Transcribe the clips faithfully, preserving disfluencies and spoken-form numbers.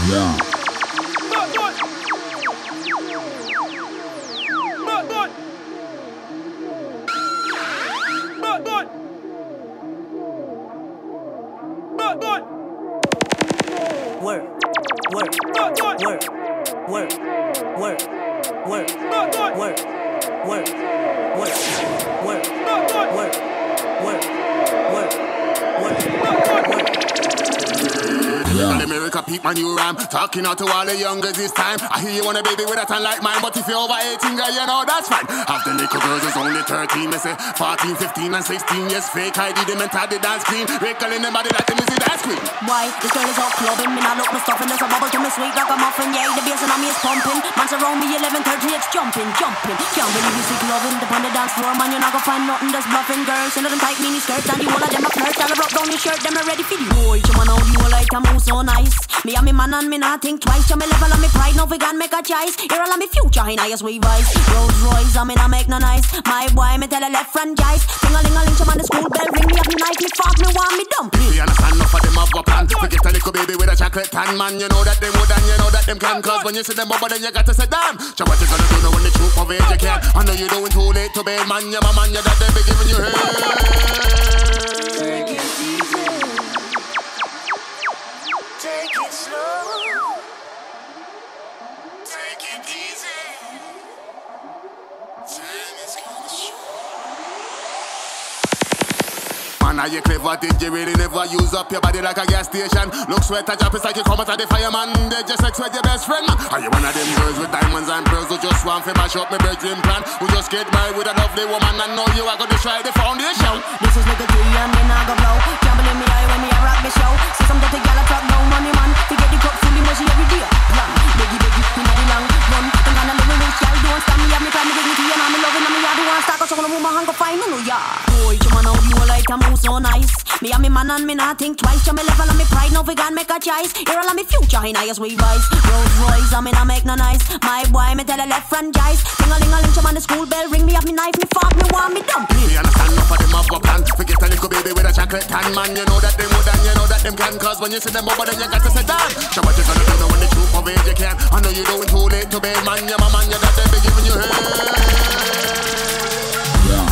Yeah. Work, work, work, work, work, work, work, work, work, work, work, work, work, work, work. Yeah. And America peep my new rhyme. Talking out to all the youngers this time. I hear you want a baby with a tan like mine, but if you're over eighteen, girl, you know that's fine. Half the little girls is only thirteen. Me say fourteen, fifteen and sixteen. Yes, fake I D, them and the dance queen. Wrinkling them body like them is the dance queen. Why? This girl is all clubbing. Me not look my stuffing. There's a bubble to me sweet like a muffin. Yeah, the bass and on me is pumping. Man's around me eleven thirty, it's jumping, jumping. Can't believe you sick loving. The on the dance floor, man, you're not gonna find nothing that's bluffing. Girls, you know them tight mini skirts and you all of them a flirt. I'll rub down your shirt, them are ready for you. Boy, you man out, you all like a move so nice. Me and me man and me not think twice. You me level on me pride, no vegan make a choice. Here all of me future, in highest we vice. Rolls Royce, I mean I make no nice. My boy, me tell a left franchise. Ting-a-ling-a-ling, you man the school bell ring. Me up me knife, me fuck, me want me dump. We understand enough of them have a plan. Forget a little baby with a chocolate tan, man. You know that them would and you know that them can. Cause when you see them bubble, then you got to say damn. So what you gonna do now when the truth of age you can? I know you doing too late to bail, man. You're my man, you're that they be giving you hell. Take it easy. Take it slow. Take it easy. Time is gonna show. Man, are you clever? Did you really never use up your body like a gas station? Look sweat a drop, it's like you come out of the fireman. They just expect your best friend. Are you one of them girls with diamonds and pearls who just want to mash up my bedroom plan? Who just get married with a lovely woman and know you are gonna destroy the foundation? This is like a tree and then I go blow. Can't believe me eye when me a rock me show. See some dirty gal a talk no money man. To get the cup fully mushy every day. Run, beggy beggy, inna the long run. Think I'm a little rich gal, don't stop me. Have me try me dignity and I'm in love and I'm in yard. Don't start cause I'm gonna move my hand go find no yard. Boy, you man out, you all like a move so nice. Me and me man and me not think twice. You me level on me pride, no vegan make a choice. Here all of me future, in highest we vice. Rolls Royce, I mean I make no nice. My boy, me tell a left franchise. Ting-a-ling-a-ling, you man the school bell ring. Me up me knife, me fuck, me want me dump. We understand enough of them have a plan. Forget a little baby with a chocolate tan, man. You know that them would and you know that them can. Cause when you see them over, then you got to say damn. So what you gonna do now when the truth of age you can? I know you doing too late to bail, man. You're my man, you're that they be giving you hell. Yeah.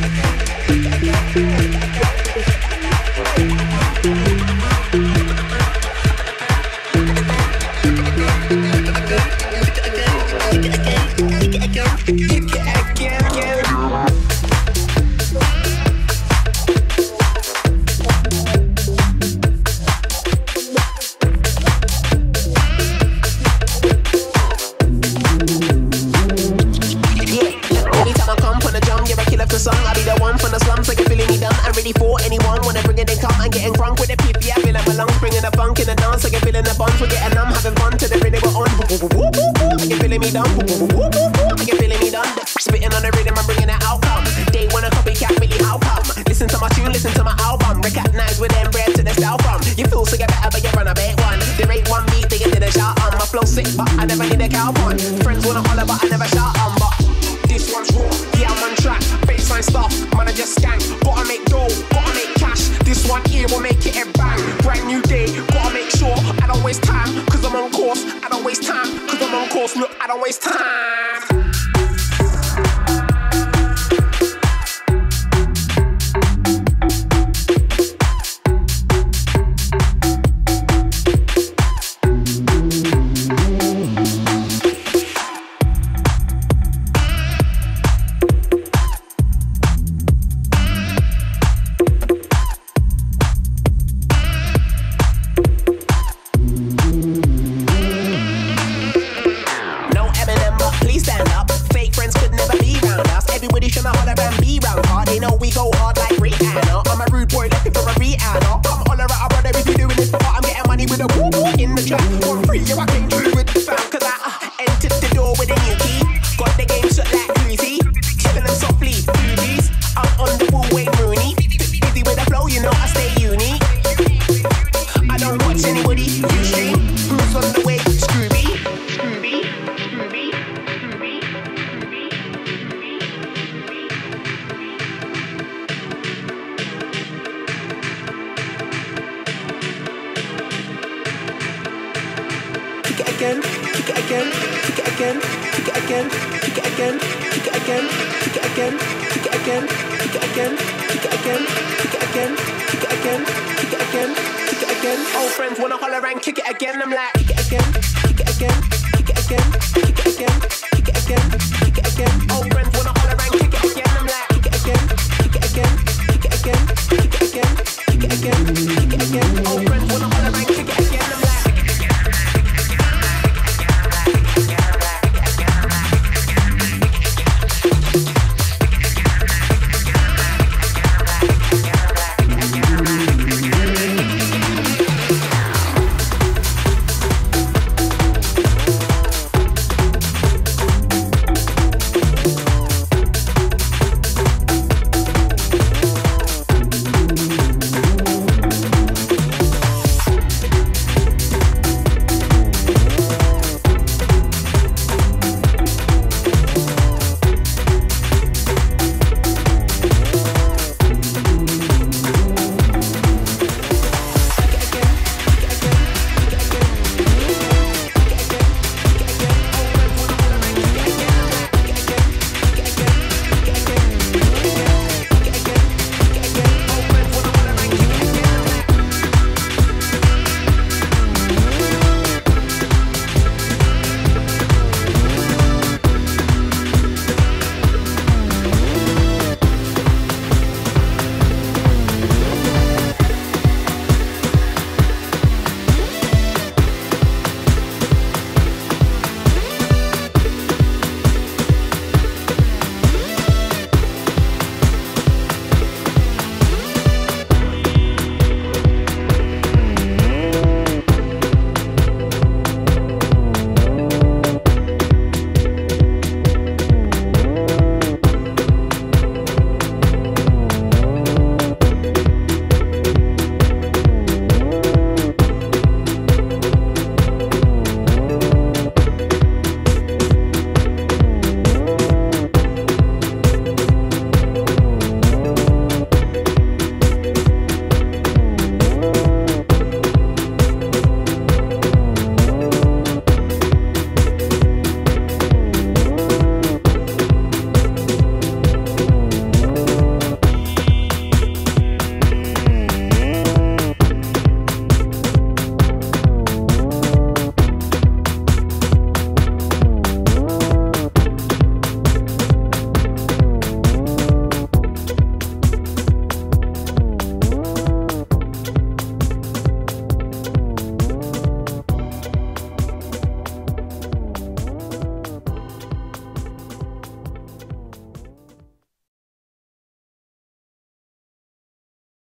Old friends wanna holler and